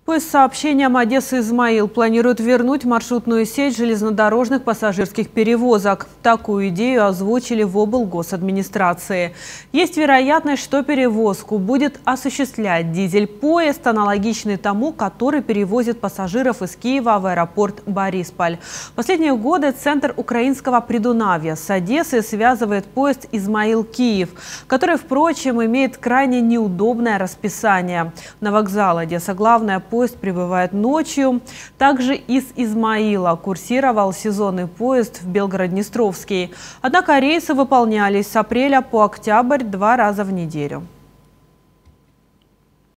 Поезд с сообщением Одесса-Измаил планирует вернуть маршрутную сеть железнодорожных пассажирских перевозок. Такую идею озвучили в облгосадминистрации. Есть вероятность, что перевозку будет осуществлять дизель-поезд, аналогичный тому, который перевозит пассажиров из Киева в аэропорт Борисполь. В последние годы центр украинского Придунавья с Одессой связывает поезд Измаил-Киев, который, впрочем, имеет крайне неудобное расписание. На вокзал Одесса-Главная поезд прибывает ночью. Также из Измаила курсировал сезонный поезд в Белгород-Днестровский. Однако рейсы выполнялись с апреля по октябрь 2 раза в неделю.